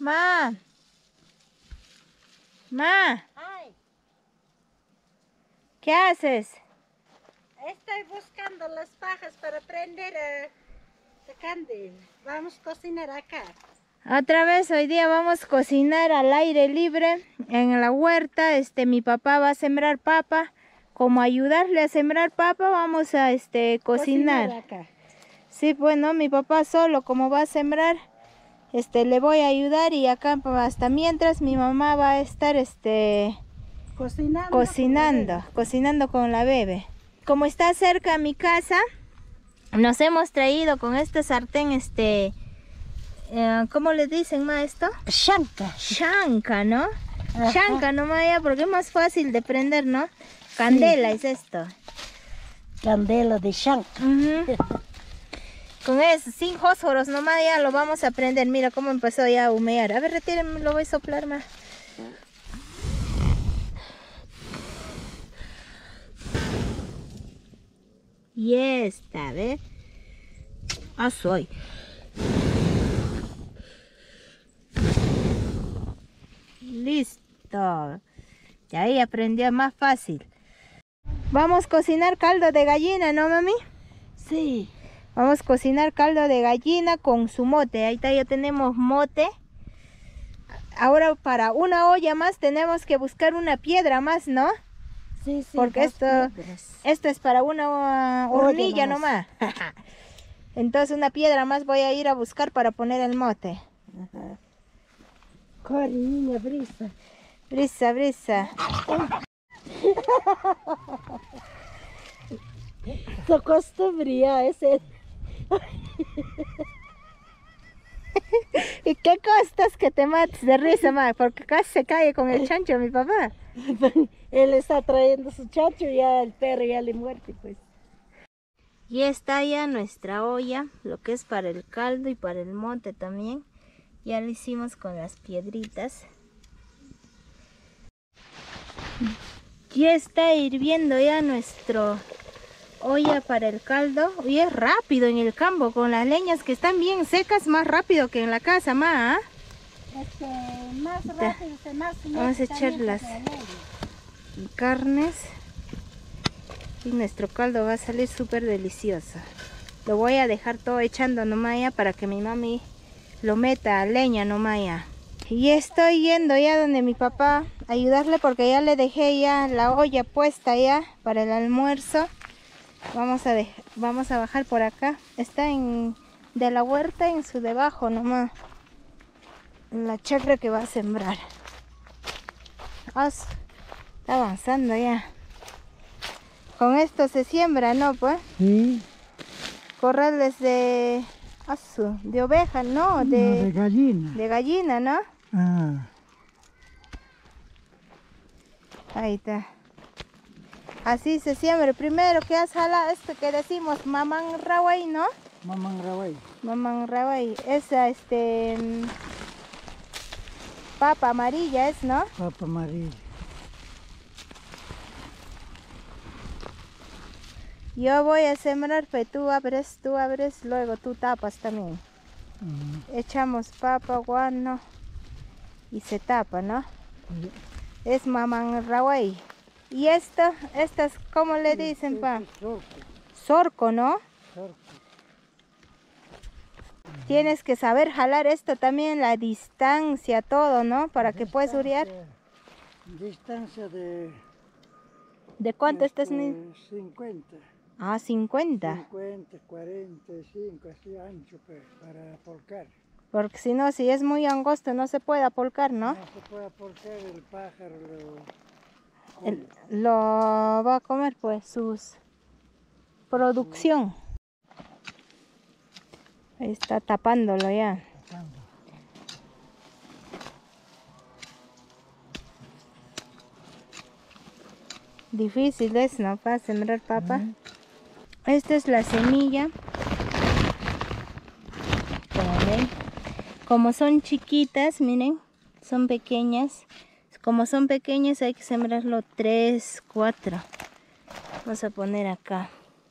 Ma. Ma. Ay, ¿Qué haces? estoy buscando las pajas para prender la candela. Vamos a cocinar acá. Otra vez hoy día vamos a cocinar al aire libre en la huerta. Mi papá va a sembrar papa. Como ayudarle a sembrar papa, vamos a cocinar. Acá. Sí, bueno, mi papá solo como va a sembrar, le voy a ayudar y acá hasta mientras mi mamá va a estar cocinando con la bebé. Como está cerca mi casa, nos hemos traído con este sartén, ¿cómo le dicen, ma, esto? Shanka. Shanka, ¿no? Ajá. Shanka nomás ya, porque es más fácil de prender, ¿no? Candela Sí. es esto. Candela de shanka. Con eso, sin fósforos nomás ya lo vamos a prender. Mira cómo empezó ya a humear. A ver, retírenme, lo voy a soplar más. Y esta, ¿ves? Soy. Listo. Y ahí aprendió más fácil. Vamos a cocinar caldo de gallina, ¿no, mami? Sí. Vamos a cocinar caldo de gallina con su mote. Ahí está, ya tenemos mote. Ahora para una olla más tenemos que buscar una piedra más, ¿no? Sí, sí. Porque esto es para una hornilla nomás. Entonces una piedra más voy a ir a buscar para poner el mote. Ajá. Corre, niña, brisa. Brisa, brisa. Su costumbre es el... ¿Y qué costas que te mates de risa, ma? Porque casi se cae con el chancho mi papá. Él está trayendo su chacho y ya el perro ya le muerte, pues. Y está ya nuestra olla, lo que es para el caldo y para el mote también. Ya lo hicimos con las piedritas. Ya está hirviendo ya nuestro olla para el caldo. Y es rápido en el campo, con las leñas que están bien secas, más rápido que en la casa, ma. Más rápido, más. Vamos a echar las carnes. Y nuestro caldo va a salir súper delicioso. Lo voy a dejar todo echando nomás ya para que mi mami lo meta a leña nomás ya. Y estoy yendo ya donde mi papá a ayudarle porque ya le dejé ya la olla puesta ya para el almuerzo. Vamos a bajar por acá. Está de la huerta en su debajo nomás. En la chacra que va a sembrar. Está avanzando ya. Con esto se siembra, ¿no? Pues. Sí. Corrales de oveja, ¿no? No, de gallina. De gallina, ¿no? Ah. Ahí está. Así se siembra. Primero que has jalado esto que decimos mamán raway, ¿no? Mamán raway. Mamán raway. Esa, papa amarilla es, ¿no? Papa amarilla. Yo voy a sembrar, pero tú abres, luego tú tapas también. Echamos papa, guano y se tapa, ¿no? Es mamán raway. Y estas, ¿cómo le dicen, pa? Sorco, ¿no? Sorco. Tienes que saber jalar esto también, la distancia, todo, ¿no? Para que puedas uriar. Distancia de... ¿De cuánto estás? 50. 50. 50, 45, así ancho, pues, para apolcar. Porque si no, si es muy angosto, no se puede apolcar, ¿no? No se puede apolcar, el pájaro Lo va a comer, pues, su producción. Ahí está tapándolo ya. Difícil es, ¿no? Para sembrar papa. Esta es la semilla. Como ven. Como son chiquitas, miren, son pequeñas. Como son pequeñas hay que sembrarlo 3, 4. Vamos a poner acá.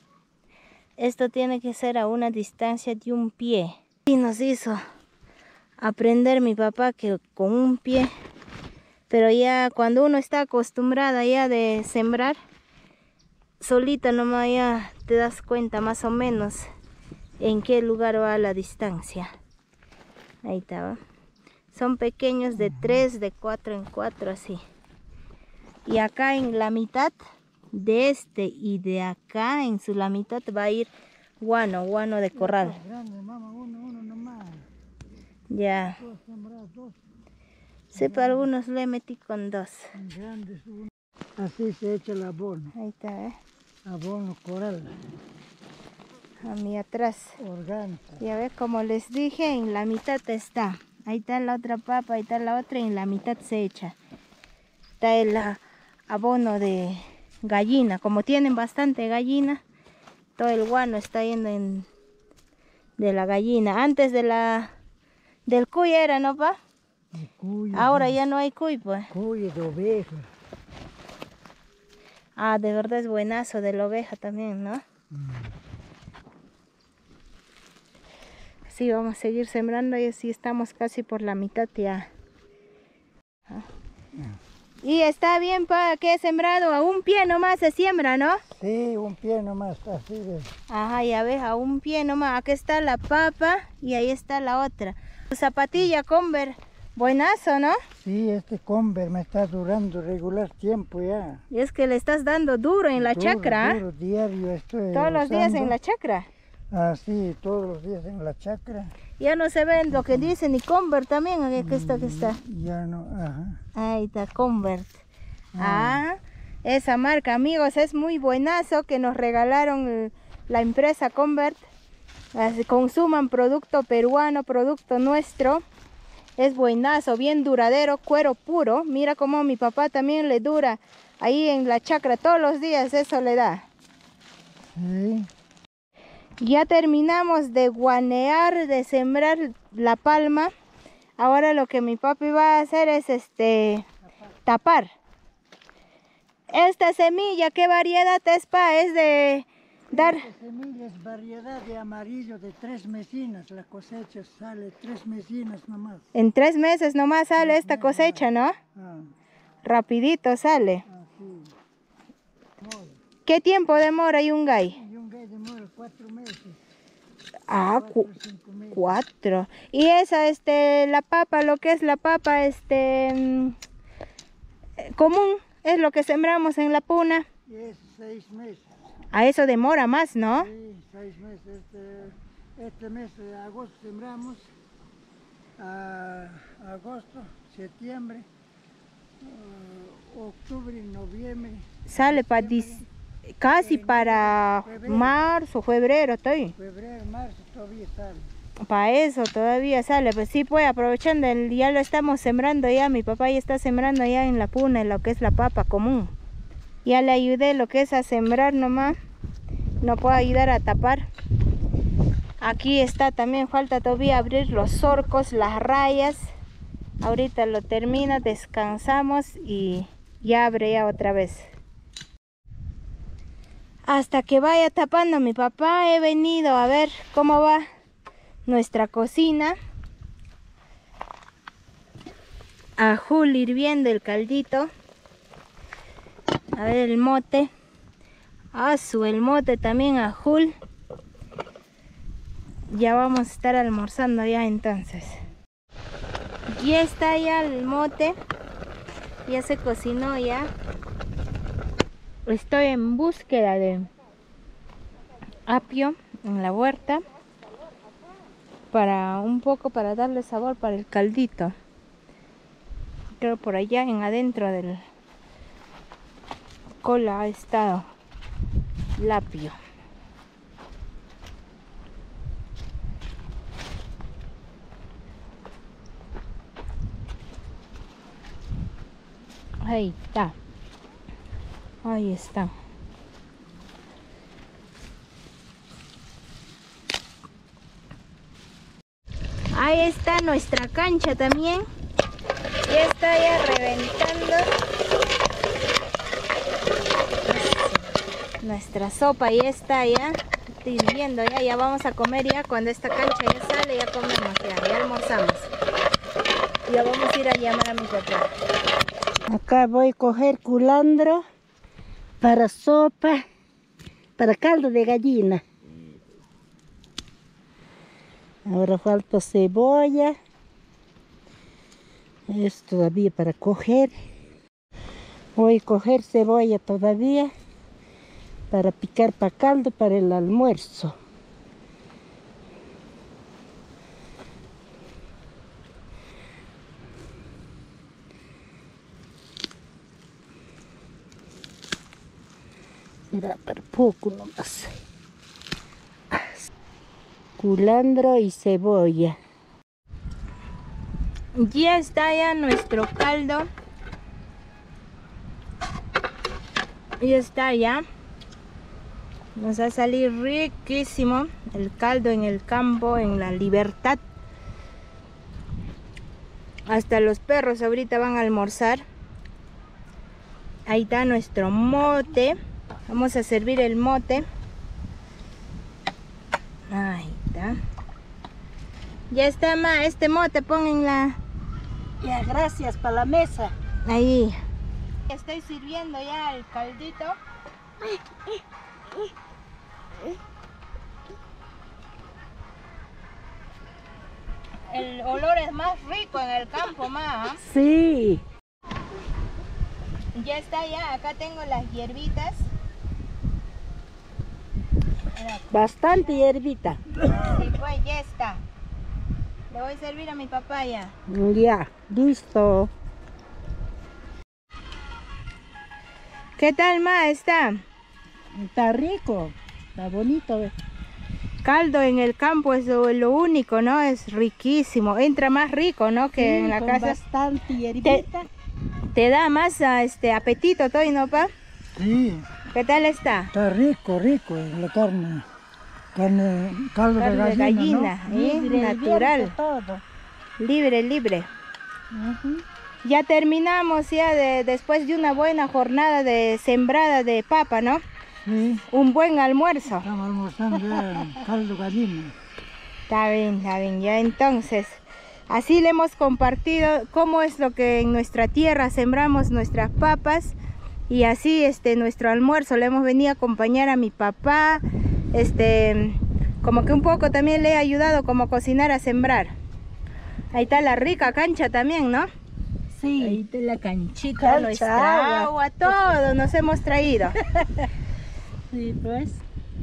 Esto tiene que ser a una distancia de 1 pie. Y nos hizo aprender mi papá que con un pie. Pero ya cuando uno está acostumbrada ya de sembrar, solita nomás ya te das cuenta más o menos en qué lugar va la distancia. Ahí está, ¿va? Son pequeños de 3, de 4 en 4 así. Y acá en la mitad de este y de acá en la mitad va a ir guano de corral. Grande, mamá, uno nomás. Ya. Dos. Sí, para algunos le metí con 2. Grandes, uno. Así se echa el abono. Ahí está, ¿eh? Abono coral. A mí atrás. Orgánico. Ya ves, como les dije, en la mitad está. Ahí está la otra papa, ahí está la otra y en la mitad se echa. Está el abono de gallina. Como tienen bastante gallina, todo el guano está yendo de la gallina. Antes del cuy era, ¿no, pa? Cuy, Ahora ya no hay cuy, pues. Cuy de oveja. Ah, de verdad es buenazo de la oveja también, ¿no? Sí, vamos a seguir sembrando y así estamos casi por la mitad ya. Y está bien, pa, que he sembrado a un pie nomás se siembra, ¿no? Sí, un pie nomás, así de. Ajá, ya ves, a un pie nomás. Aquí está la papa y ahí está la otra. Tu zapatilla Converse, buenazo, ¿no? Sí, este Converse me está durando regular tiempo ya. Y es que le estás dando duro en la chacra. Duro, diario estoy Todos los días en usando. la chacra. Ah, sí, todos los días en la chacra. Ya no se ven lo que dice ni Converse también. Aquí está, aquí está. Ya no, ajá. Ahí está, Converse. Esa marca, amigos, es muy buenazo que nos regalaron la empresa Converse. Consuman producto peruano, producto nuestro. Es buenazo, bien duradero, cuero puro. Mira cómo mi papá también le dura ahí en la chacra todos los días, eso le da. Sí. Ya terminamos de guanear, de sembrar la palma. Ahora lo que mi papi va a hacer es tapar. Esta semilla, ¿qué variedad es, pa? Es de dar... Esta semilla es variedad de amarillo de 3 mesinas. La cosecha sale 3 mesinas nomás. En 3 meses nomás sale esta cosecha, ¿no? Rapidito sale. Sí. ¿Qué tiempo demora Yungay? Yungay demora 4 meses. 4. Y esa, la papa, lo que es la papa, común, es lo que sembramos en la puna. Es 6 meses. A eso demora más, ¿no? Sí, 6 meses. Este mes de agosto sembramos. Agosto, septiembre, octubre, noviembre. Sale para casi para marzo, febrero, estoy. Febrero, marzo todavía sale. Para eso todavía sale, pues sí, pues aprovechando, ya lo estamos sembrando ya, mi papá ya está sembrando ya en la puna, en lo que es la papa común. Ya le ayudé lo que es a sembrar nomás, no puedo ayudar a tapar. Aquí está también, falta todavía abrir los surcos, las rayas. Ahorita lo termina, descansamos y ya abre ya otra vez. Hasta que vaya tapando mi papá, he venido a ver cómo va nuestra cocina. A full hirviendo el caldito. A ver el mote. El mote también a full. Ya vamos a estar almorzando ya entonces. Ya está ya el mote. Ya se cocinó ya. Estoy en búsqueda de apio en la huerta. Para un poco, para darle sabor para el caldito. Creo por allá en adentro del cola ha estado el apio. Ahí está. Ahí está. Ahí está nuestra cancha también. Ya está ya reventando. Nuestra sopa ya está ya hirviendo ya. Ya vamos a comer ya. Cuando esta cancha ya sale ya comemos ya almorzamos. Ya vamos a ir a llamar a mi papá. Acá voy a coger culantro para sopa, para caldo de gallina. Ahora falta cebolla. Es todavía para coger. Voy a coger cebolla todavía para picar para caldo para el almuerzo. Mira, para poco nomás. Culantro y cebolla. Ya está ya nuestro caldo. Ya está ya. Nos va a salir riquísimo el caldo en el campo, en la libertad. Hasta los perros ahorita van a almorzar. Ahí está nuestro mote. Vamos a servir el mote. Ahí está. Ya está, ma. Este mote pon en la... Ya, gracias para la mesa. Ahí. Estoy sirviendo ya el caldito. El olor es más rico en el campo, ma. Sí. Ya está ya. Acá tengo las hierbitas. Bastante hierbita. Sí, pues ya está. Le voy a servir a mi papá ya. Ya, listo. ¿Qué tal, ma? Está Está rico, está bonito. caldo en el campo, es lo único, ¿no? Es riquísimo. Entra más rico, ¿no? Que Sí, en la con casa. bastante hierbita. Te da más apetito todo, ¿no, pa? Sí, ¿Qué tal está? está rico la carne. Caldo Carne de gallina, Libre, natural, abierto todo. libre, libre. Ya terminamos ya después de una buena jornada de sembrada de papa, ¿no? Sí, Un buen almuerzo. estamos almorzando caldo de gallina. Está bien, ya entonces. Así le hemos compartido cómo es lo que en nuestra tierra sembramos nuestras papas. Y así nuestro almuerzo le hemos venido a acompañar a mi papá. Como que un poco también le he ayudado como a cocinar, a sembrar. Ahí está la rica cancha también, ¿no? Sí. Ahí está la canchita, Cancha, nuestra agua, todo nos hemos traído. Sí, pues.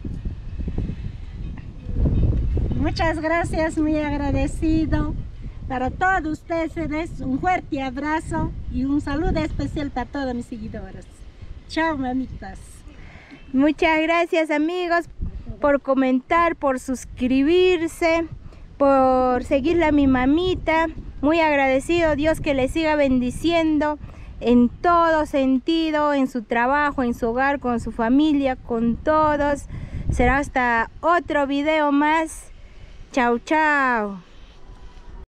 Muchas gracias, muy agradecido. Para todos ustedes, un fuerte abrazo y un saludo especial para todos mis seguidores. Chao, mamitas. Muchas gracias, amigos, por comentar, por suscribirse, por seguirle a mi mamita. Muy agradecido, Dios que le siga bendiciendo en todo sentido, en su trabajo, en su hogar, con su familia, con todos. Será hasta otro video más. Chao, chao.